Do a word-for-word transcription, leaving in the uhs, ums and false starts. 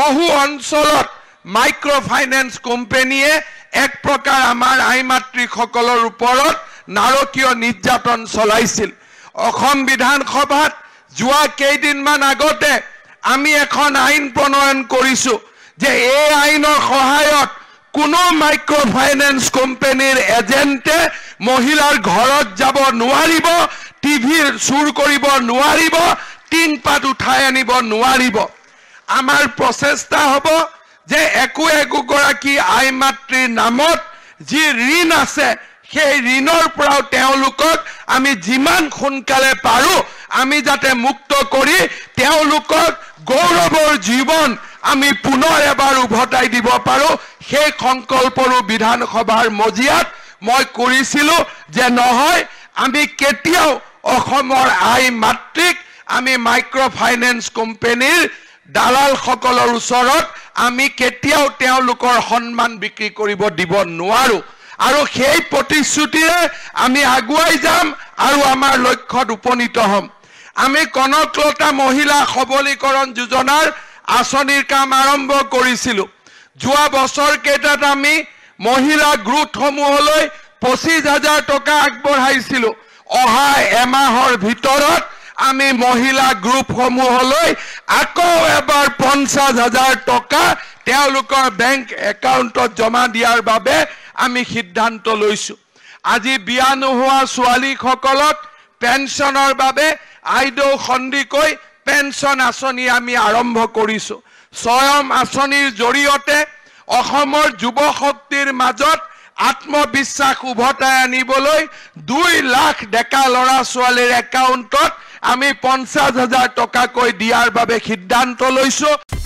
বহু অঞ্চলত micro finance কোম্পানীয়ে এক প্ৰকাৰ আমাৰ আই মাতৃসকলৰ ওপৰত নাৰকীয় নিৰ্যাতন চলাইছিল অসম বিধানসভাত যোৱা কেইদিনমান আগতে আমি এখন আইন প্ৰণয়ন কৰিছো যে এই আইনৰ সহায়ত কোনো মাইক্ৰ ফাইনেন্স কোম্পানীৰ এজেন্টে মহিলাৰ ঘৰত যাব নোৱাৰিব টিভি চুৰ কৰিব নোৱাৰিব টিন পাত উঠাই আনিব নোৱাৰিব আমাৰ প্ৰচেষ্টা হ'ব যে একো একো গৰাকী আই মাতৃৰ নামত যি ঋণ আছে সেই ঋণৰ পৰাও তেওঁলোকক আমি যিমান সোনকালে পাৰো আমি যাতে মুক্ত কৰি তেওঁলোকক গৌৰৱৰ জীৱন আমি পুনৰ এবাৰ উভতাই দিব পাৰো সেই সংকল্পৰো বিধানসভাৰ মজিয়াত মই কৰিছিলো যে নহয় আমি কেতিয়াও অসমৰ আই মাতৃক আমি মাইক্ৰ ফাইনেন্স কোম্পানীৰ দালাল সকলৰ ওচৰত আমি কেতিয়াও তেওঁলোকৰ সন্মান বিক্ৰী কৰিব দিব নোৱাৰো আৰু সেই প্ৰতিশ্ৰুতিৰে আমি আগুৱাই যাম আৰু আমাৰ লক্ষ্যত উপনীত হ'ম আমি কনকলতা মহিলা সবলীকৰণ যোজনাৰ আঁচনিৰ কাম আৰম্ভ কৰিছিলো যোৱা বছৰ কেইটাত আমি মহিলা গ্ৰুপসমূহলৈ পঁচিছ হাজাৰ টকা আগবঢ়াইছিলো অহা এমাহৰ ভিতৰত আমি মহিলা গ্ৰুপসমূহলৈ আকৌ এবাৰ পঞ্চাছ হাজাৰ টকা তেওঁলোকৰ বেংক একাউণ্টত জমা দিয়াৰ বাবে আমি সিদ্ধান্ত লৈছো আজি বিয়া নোহোৱা ছোৱালীসকলক পেঞ্চনৰ বাবে আইদৌ খণ্ডিকৈ পেঞ্চন আঁচনি আমি আৰম্ভ কৰিছো স্বয়ং আঁচনিৰ জৰিয়তে অসমৰ যুৱ শক্তিৰ মাজত আত্মবিশ্বাস উভতাই আনিবলৈ দুই লাখ ডেকা ল'ৰা ছোৱালীৰ একাউণ্টত আমি পঞ্চাছ হাজাৰ টকাকৈ দিয়াৰ বাবে সিদ্ধান্ত লৈছো।